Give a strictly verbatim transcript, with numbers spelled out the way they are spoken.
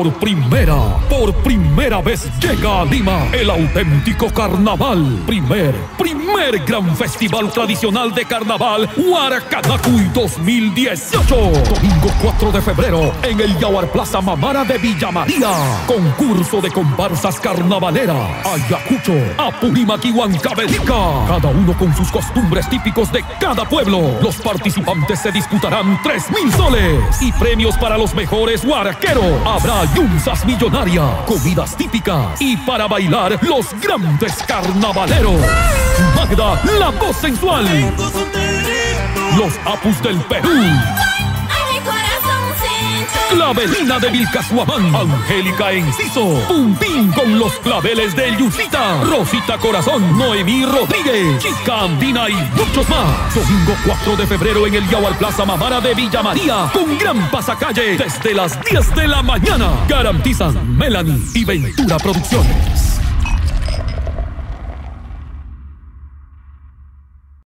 Por primera, por primera vez llega a Lima el auténtico carnaval. Primer, primer gran festival tradicional de carnaval Huaracanacuy dos mil dieciocho. Domingo cuatro de febrero en el Yaguar Plaza Mamara de Villa María. Concurso de comparsas carnavalera. Ayacucho, Apurímac y Huancavelica. Cada uno con sus costumbres típicos de cada pueblo. Los participantes se disputarán tres mil soles y premios para los mejores huaraqueros. Habrá yunzas millonaria, comidas típicas y para bailar los grandes carnavaleros. Magda, la voz sensual. Los Apus del Perú. Clavelina de Vilcasuamán, Angélica Enciso, Puntín con los claveles de Yusita, Rosita Corazón, Noemí Rodríguez, Chica Andina y muchos más. Domingo cuatro de febrero en el Yaguar Plaza Mamara de Villa María, con gran pasacalle desde las diez de la mañana. Garantizan Melanie y Ventura Producciones.